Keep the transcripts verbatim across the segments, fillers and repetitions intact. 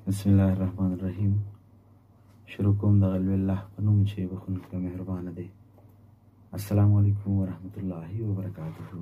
बिस्मिल्लाहिर्रहमानिर्रहीम। शुरू कोम द ग़ल्ब अल्लाह पे नूम छे बखुनके मेहरबान दे। अस्सलामु अलैकुम वरहमतुल्लाहि वबरकातुहू।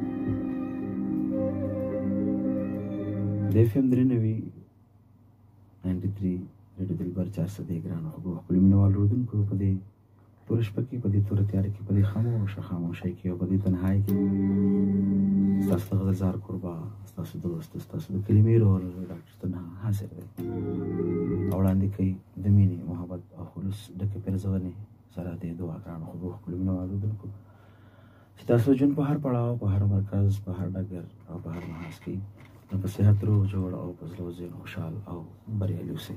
देफियम द्रिनवी तिरानवे रेडियो दिलबर चार सौ दे ग्रान हो खपल मिनवाल रुदन को पदे पुरुष पकी पदे तुर तैयार की पदे खामोश खामोशाई की पदे तन्हाई की स्तास्त गज़ार कुर्बा स्तास्त दोस्त स्तास्त कलिमेर और डॉक्टर तन्हा हाजिर है औलांदी कई दमीनी मोहब्बत और खुलूस डके परजवने सरा दे दुआ ग्रान हो खपल मिनवाल रुदन को स्तास्त जुन पहाड़ पड़ाव पहाड़ मरकज पहाड़ डगर और पहाड़ महाज की न सेहत रो जोड़ और पजलो जेन खुशहाल और बरियालू से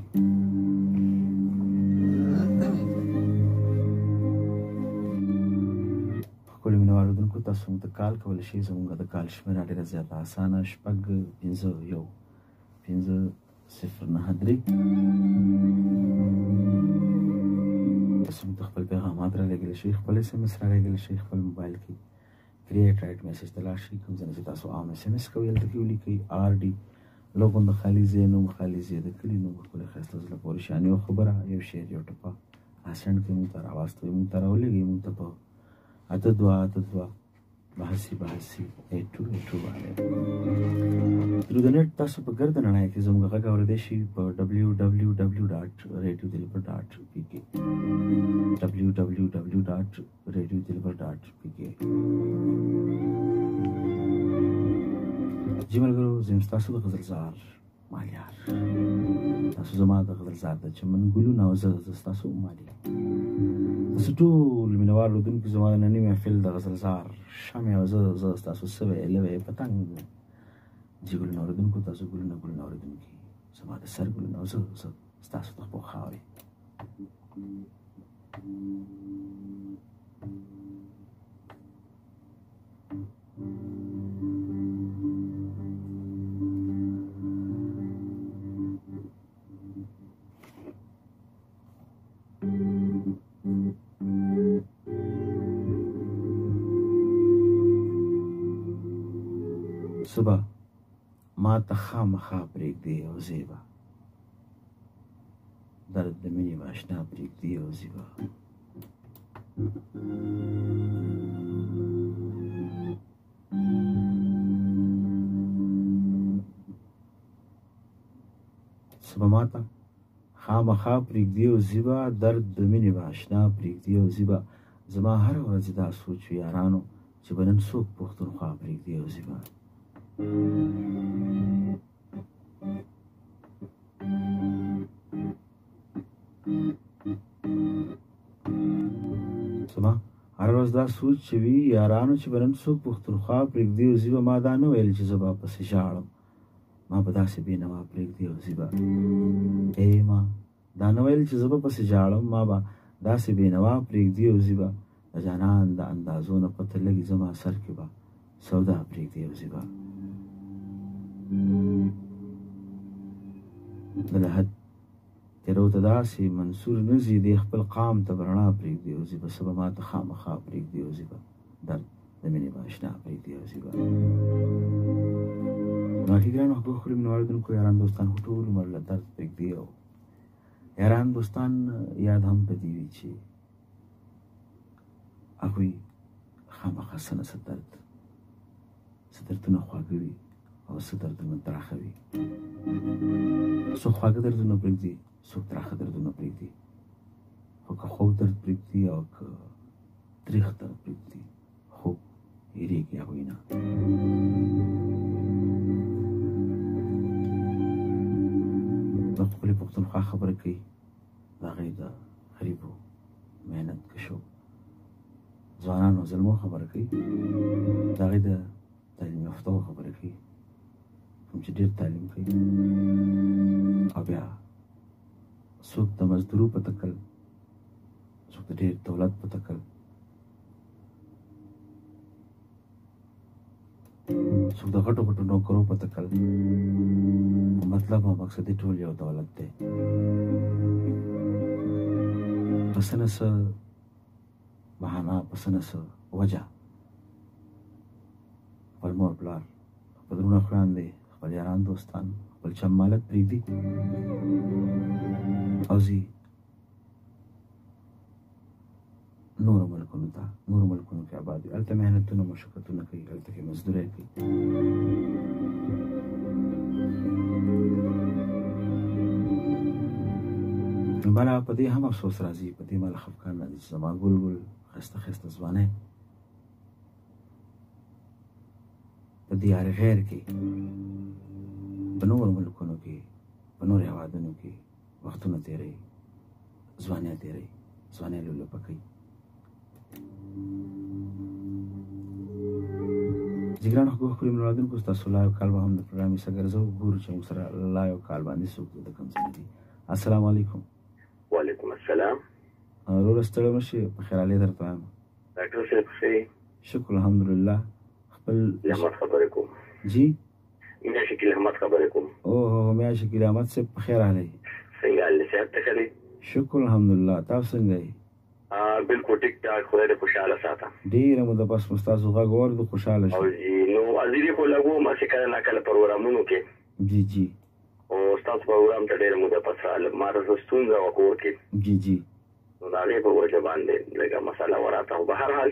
خپل مینوالودونکو تاسو موږ ته کال کولی شئ. زموږ د کال شمېره ډېره زیاته اسانه شپږ پنځه یو پنځه صفر نهه درې. تاسو موږ ته خپل پیغامات رالیږلی شئ، خپل اس ام اس رالیږلی شئ. خپل موبایل کې کریټ رایټ میسج ته لاړ شئ، کوم ځای نه چې تاسو عام اس ام اس کوئ هلته کې ولیکئ آر ډي لوګون د خالي ځای نوم خالي ځای د کلي نوم ښکلې ښایسته زړه پورې شان یو خبره یو شعر یو ټپه راسنډ کړئ موږ ته راواستوئ موږ ته راولېږئ موږ ته په اته دوه اته دوه بحثي بحثي ایټ ټو ایټ ټو باندې تر د نت تاسو په ګرد نړۍ کې زموږ غږ اورېدی شي په ډبلیو ډبلیو ډبلیو ډاټ ریډیو دلبر ډاټ پی کې ډبلیو ډبلیو ډبلیو ډاټ ریډیو دلبر ډاټ پی کې. جی ملګرو، زه ستاسو د غزلزار مالیار، تاسو زما د غزلزار د چمن ګلونه او زه ستاسو مالي. تاسو ټول مینوال اورېدونکي زما د ننني محفل د غزلزار شمع او زه زه ستاسو سوی لوی پتنګ جي ګلونه اورېدونکو، تاسو ګلونه ګلونه اورېدونکي زما د سر ګلونه او زه زه ستاسو د خپل خاورې. صبح ما ته خامخا پرېږدي او زیبا درد د مینې به اشنا پرېږدي او زیبا صبح ما ته خامخا پرېږدي او زیبا درد د مینې به اشنا پرېږدي او زیبا زما هره ورځ دا سوچ وي یارانو چې به نن څوک پښتونخوا پرېږدي او زیبا سما هر ورځ دا سوچ چې وي یارانو چې به نن څوک پښتونخوا پرېږدي او زیبا ما دا نه ویل چې زه به پسې ژاړم، ما به داسې بېنوا پرېږدي او زیبا ای ما دا نه ویل چې زه به پسې ژاړم، ما به داسې بېنوا پرېږدي او زیبا د جانان د اندازو نه پته لګي زما سر کې به سودا پرېږدي او زیبا د لحد تیرو ته داسې منصور نه ځي دی خپل قام ته به رڼا پرېږدي او زیبا سبا ما ته خامخا پرېږدي او زیبا درد د مینې به اشنا پرېږدي او زیبا. ناکي ګرانو خبرو خوري مینه واورېدونکو یاران دوستان خو ټول عمر له درد پرېږدي او یاران دوستان یاد هم په دې وي چې هغوی خامخا څه نه څه درد څه دردونه خواږه وي او څه دردونه تراخه وي. څوک خواږه دردونه پرېږدي، څوک تراخه دردونه پرېږدي، خو که خوږ درد پرېږدي او که تریخ درد پرېږدي خو هېرېږي هغوی نه. د خپلې پښتونخوا خبره کوي، د هغې د غریبو محنت کشو ځوانانو زلمو خبره کوي، د هغې د تعلیم یافتو خبره کوي، کوم چې ډېر تعلیم کوي او بیا څوک د مزدورو په تکل، څوک د ډېر دولت په تکل، څوک د غټو غټو نوکرو په تکل، مطلب او مقصد یې ټول یو دولت دی. په څه نه څه بهانه، په څه نه څه وجه خپل مور پلار خپل وروڼه خویندې خپل یاران دوستان خپل چمالت پرېږدي او ځي نورو ملکونو ته نورو ملکونو کې آباد وي هلته محنتونه مشقتونه کوي هلته کې مزدورۍ کوي بله په دې هم افسوس راځي په دې ماله خفګان راځي چې زما ګل ګل ښایسته ښایسته ځوانۍ په دیار غیر کې په نورو ملکونو کې په نورو هېوادونو کې وختونه تېروي ځوانۍ تېروي ځوانۍ لولپه کوي جګران حقوق خپل ملادونکو ستاسو لایو کال به هم د پروګرام حصه ګرځو ګورو چې موږ سره لایو کال باندې څوک د کوم ځای دي السلام علیکم وعلیکم السلام وروره ستړی مه شې په خیرالۍ درته وایم ډاکټر صاحب ښه شکر الحمدلله خپل احمد خبرې کوم جی میا شکیل احمد خبرې کوم اوه میا شکیل احمد صاحب په خیر راغلی څنګه حال دی صحت ته ښه دی شکر الحمدلله تاسو څنګه یې بالکل ټیک ټاک خدای دې خوشحاله ساته ډېره موده پس مو ستاسو غږ واورېدو خوشحاله شو او جي نو ازیري خو لګوم هسې کله ناکله پروګرامونو کې جی جی او ستاسو پروګرام ته ډېره موده پس راغلم ما ته څه ستونزه وه کور کې جی جی نو د هغې په وجه باندې لږه مسله وراته خو به هر حال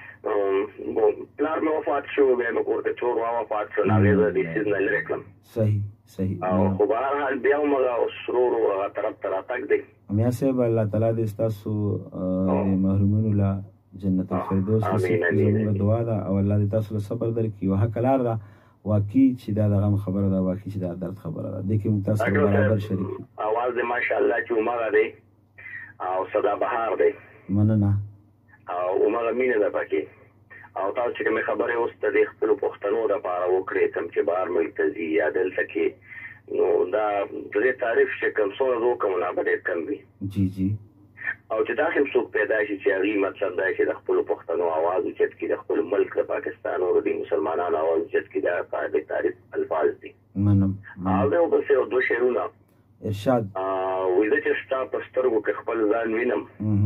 پلار مې وفات شو بیا مې کور کې چور وفات شو نو هغې زه ډیسیز نه لرې کړم صحیح صحیح او خو به هر حال بیا هم هغه ورو ورو هغه طرف ته راتګ دی میا صاحب الله تعالی دې ستاسو د محرومینو له جنت الفردوس نصیب کړي زموږ دعا ده او الله دې تاسو له صبر درکړي یوه حق لار ده واقعي چې دا د غم خبره ده واقعي چې دا درد خبره ده دې کې موږ تاسو سره برابر شریک یو اواز دې ماشاءالله چې همغه دی او سدا بهار دی مننه او همغه مینه ده پکې او تاسو چې کومې خبرې اوس د دې خپلو پښتنو دپاره وکړې کوم چې بهر ملک ته ځي یا دلته کې نو دا د دې تعریف چې کوم څومره زه وکړم نو به ډېر کم وي جی جی او چې داسې هم څوک پیدا شي چې هغې مطلب دا چې د خپلو پښتنو آواز اوچت کړي د خپل ملک د پاکستان او د مسلمانانو آواز اوچت کړي دا د تعریف الفاظ دي منم او دا بس یو دوه شعرونه ارشاد وایي زه چې ستا په سترګو کې خپل ځان وینم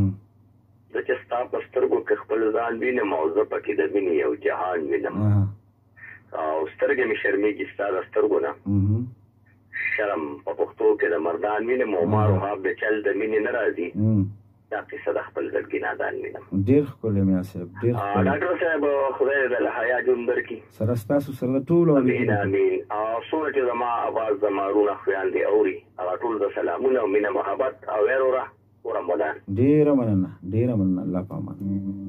زه چې ستا په سترګو کې خپل ځان وینم او زه پکې د مینې یو جهان وینم او سترګې مې شرمېږي ستا د سترګو نه شرم په پښتو کې د مردان وینم او مار او هاب د چل د مینې نه راځي دا قصه د خپل زړګي نادان وینم ډېر ښکلی میا صاحب ډېر ښکلی ډاکټر صاحب خدای دې له حیا ژوند درکړي سره ستاسو سره د ټولو امین امین او څومره چې زما اواز زما رونه خویندې اوري هغه ټول د سلامونه او مینه محبت او وروره ورمضان ډېره مننه ډېره مننه الله په امان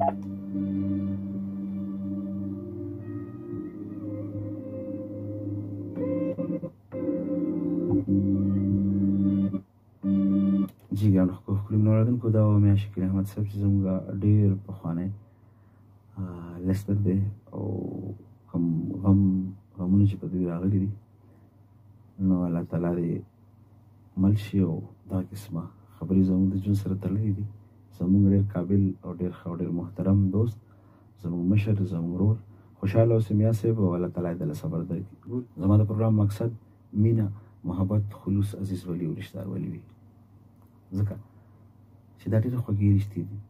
جی ګرانو ښکلي منوریدونکو دا و میا شکیل احمد صاحب چې زموږ ډېر پخوانی لسټر دی او کوم غم غمونه چې په دوی راغلي دي نو الله تعالی دې مل شي او دا قسمه خبرې زموږ د ژوند سره تړلې دي زموږ ډېر قابل او ډېر ښه او ډېر محترم دوست زموږ مشر زموږ ورور خوشحاله اوسئ میا صاحب او الله تعالی دې له صبر درکړي زما د پروګرام مقصد مینه محبت خلوص عزیز ولی او رشتهدار ولی وي ځکه چې دا ډېرې خوږې رشتې دي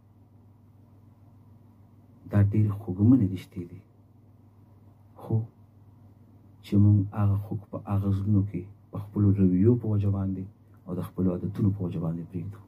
دا ډېرې خوږمنې رشتې دي خو چې موږ هغه خوږ په هغه زړونو کې په خپلو رویو په وجه باندې او د خپلو عادتونو په وجه باندې پرېږدو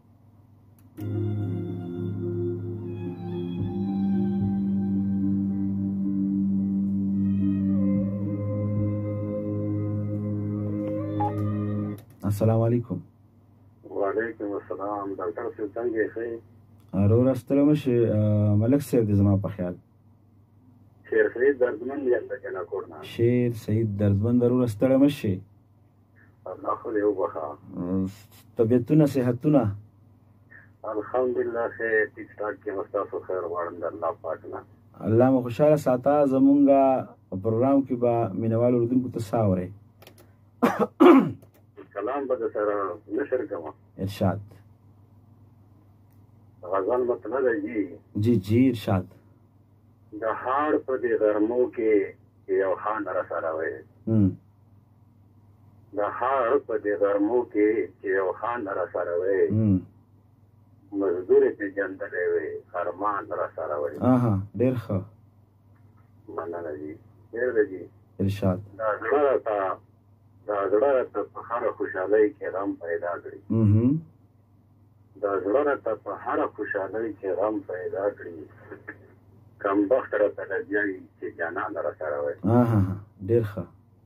السلام علیکم وعلیکم السلام ډاکټر صاحب څنګه یې وروره ستړی مه شې ملک صاحب دی زما په خیال شیر سعید دردمند یم د جناکور نه شیر سعید دردمند وروره ستړی مه شې الله خو دې وبخښه طبیعتونه صحتونه الحمدلله ښه ټیک ټاک یم ستاسو خیر غواړم د الله پاک نه الله مو خوشحاله ساته زمونږ په پروګرام کې به مینوالو اورېدونکو ته څه اورئ کلام به د سره نشر کوم ارشاد غزل مطلب دی جی جی ارشاد د هاړ په دې غرمو کې یو خان را سره وي د هاړ په دې غرمو کې یو خان را سره وي مزدور په جندلې وي فرمان را سره وي اها ډېر ښه مننه دي ډېر دی ارشاد دا څنګه تا دا زړه ته په هر خوشحالۍ کې غم پیدا کړي دا زړه ته په هر خوشحالۍ کې غم پیدا کړي کم بخت راته لګیږي چې جانان را سره وي ډېر ښه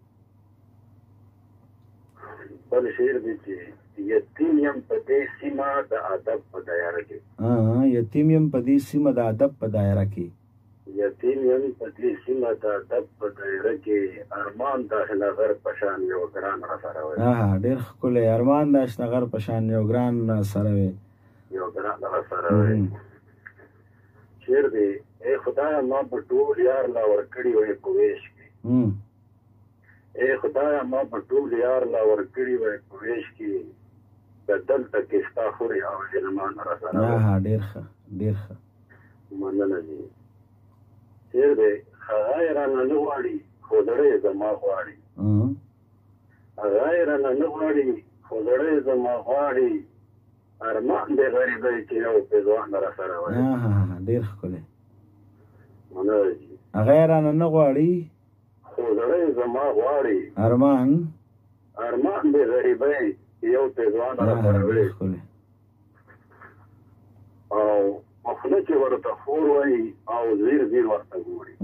بل شعر دی چې یتیم یم په دې سیمه د ادب په دایره کې یتیم یم په دې سیمه د ادب په دایره کې یتیم یم په دې سیمه د ادب په دایره کې ارمان د اشنغر په شان یو ګران را سره وي ډېر ښکلی ارمان د اشنغر په شان یو ګران را سره وي یو ګران را سره وي شعر دی ای خدایه ما په ټول یار لا ورکړي وای په ویش کې ای خدایه ما په ټول یار لا ورکړي وای په ویش کې دلته کې ستا خورې او ظلمان را سره وي ډېر ښه ډېر ښه مننه دي شعر دی هغه یې رانه نه غواړي خو زړه یې زما غواړي هغه یې رانه نه غواړي خو زړه یې زما غواړي ارمان دی غریبۍ چې یو پېزوان را سره وي ډېر ښکلی مننه دي هغه یې رانه نه غواړي خو زړه یې زما غواړي ارمان ارمان دی غریبۍ یو پېزوان را سره وي او خوله چې ورته خور وایي او زیر زیر ورته ګوري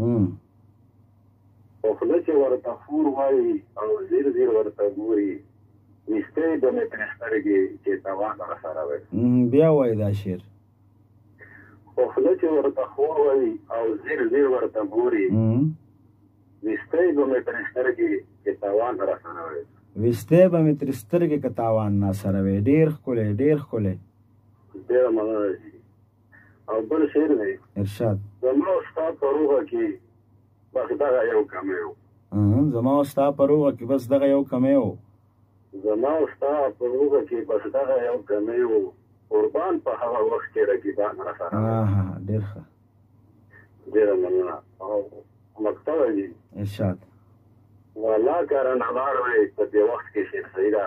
خوله چې ورته خور وایي او زیر زیر ورته ګوري نستی به مې پرې سترګې چې تاوان را سره وي بیا وایي دا شعر خوله چې ورته خور وایي او زیر زیر ورته ګوري نستی به مې پرې سترګې چې تاوان را سره وي ویستی به مې ترې سترګې که تاوان را سره وي ډېر ښکلی ډېر ښکلی ډېره مننه دي او بل شعر دی ارشاد زما او ستا په روغه کې بس دغه یو کمی و زما او ستا په روغه کې بس دغه یو کمی و زما او ستا په روغه کې بس دغه یو کمی و قربان په هغه وخت کې رقیبان را سره ډېر ښه ډېره مننه او مقصد دی ارشاد والا کارانه لار وی په دې وخت کې شعر سیدا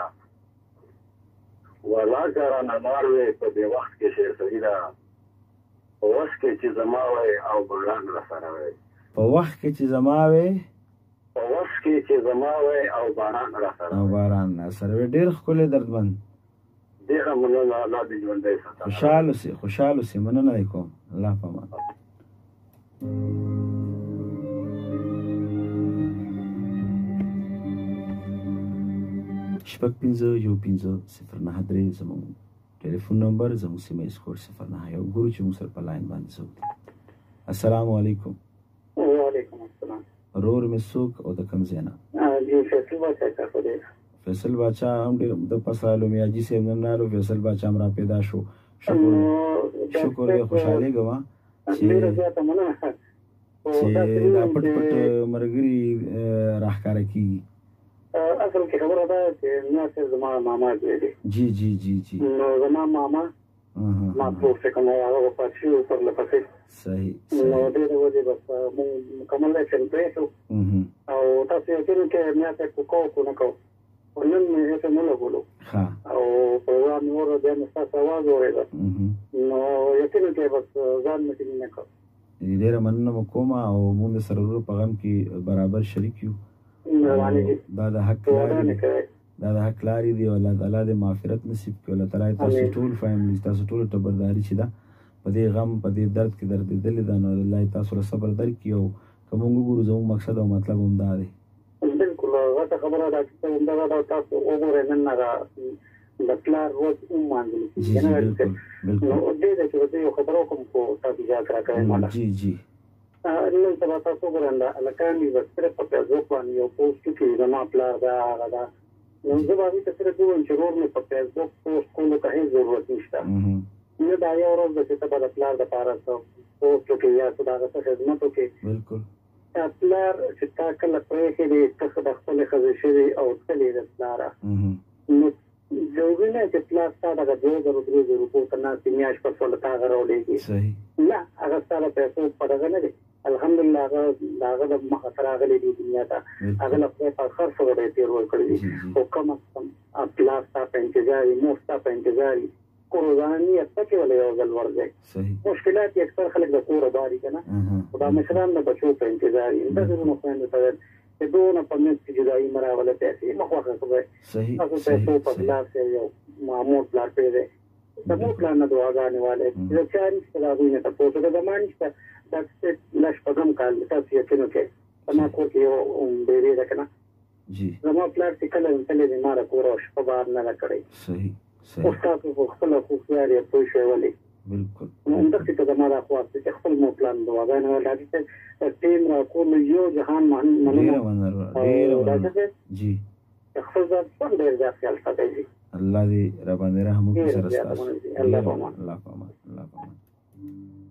والا کارانه لار وی په دې وخت کې شعر سیدا په وخت کې چې زما وای او باران را سره وای په وخت کې چې زما وای په وخت کې چې زما وای او باران را سره او باران را سره وای ډېر ښکلی دردمند ډېره مننه الله دې ژوندی ساتي خوشحال اوسې خوشحال اوسې مننه دې کوم الله په امان شپږ پنځه یو پنځه صفر نهه درې زموږ ټلیفون نمبر زموږ سیمه ایز کوډ صفر نهه یو ګورو چې موږ سره په لاین باندې څوک دی السلام علیکم وعلیکم السلام رور مې څوک او د کوم ځای نه فیصل باچا ښه دی فیصل باچا هم ډېر د پس رالو میاجي صاحب نن رالو فیصل باچا هم را پیدا شو شکر شکر دې خوشحالېږم چې دا پټ پټ ملګري راښکاره کېږي اصل کې خبره ده چې میا صاحب زما ماما دی جی جی جی جی نو زما ماما ما پروف څه کوم هغه وفات شو پر لپسې صحیح نو دې د وجه بس مو مکمل اکشن پېښو او تاسو یې چې میا صاحب کو کو نه کو ونن مې څه نه لګولو او پروګرام نور د مستاس आवाज اورېده نو یقینا چې بس ځان مې نه کو ډېر مننه وکوم او موږ سره په غم کې برابر شریک یو دا د حق لاري دا د حق لاري دی او الله تعالی دې مغفرت نصیب کړي الله تعالی تاسو ټول فیملی تاسو ټول تبرداري چې دا په دې غم په دې درد کې درد دل دا نو الله تاسو له صبر درکړي او کوم ګورو زموږ مقصد او مطلب هم دا دی بالکل غته خبره ده چې دا دا تاسو وګورئ نن نه د پلار روز هم باندې بالکل بالکل نو دې چې یو خبرو کوم کو تاسو ځکه راکړئ مالا جی جی نن سبا تاسو ګورنده لکانې وسره په فیسبوک باندې یو پوسټ کې زما پلار دا هغه دا نو زه به تاسو سره دوه چې ورور مې په فیسبوک پوسټ کولو ته هیڅ ضرورت نشته نو دا یو ورځ د چې په پلار د پاره پوسټ کې یا څه دا خدمت وکړي بالکل پلار چې تا کله پرې کې دې تاسو د خپل خزې شوی او تلې د پلار نو جوړونه چې پلار تا دا د دوه زره درې زره په تنه سیمیاش په څول تا غوړې صحیح نه هغه ستاسو پیسې په دغه نه دي الحمدلله هغه داغه د مخ سره غلي دي دنیا ته هغه له په خرڅ وړي تیر ور کړی او کوم پلار تا په انتظار مو تا په انتظار قرباني اتکه ولې یو ځل ورځي صحیح مشکلات یې اکثر خلک د کور باري کنه خدا مشران د بچو په انتظار دي د زموږ په اند ته چې دونه په منځ کې جدایي مراوله پیسې مخوخه کوي صحیح تاسو پیسو په لاس یو معمول پلار پیدا د مو پلان نه دواګانې والے چې چاري ستاسو نه تاسو د زمانه څخه د لاش پدم کال تاسو یې کینو کې تما کو کې یو ډېرې راکنه جی زمو پلان چې کله تلې نه مار کوروش په بار نه کړی صحیح صحیح او تاسو په خپل خو خياري په شی ولې بالکل نو اندر چې د مالا خو چې خپل مو پلان دواګانې والے چې ټیم را کوم یو جهان مان ډیر ونر ډیر ونر جی خپل ځان څنګه ډیر ځای خیال ساتي الله دې رب باندې رحم وکړي سره ستاسو الله پامان الله پامان الله پامان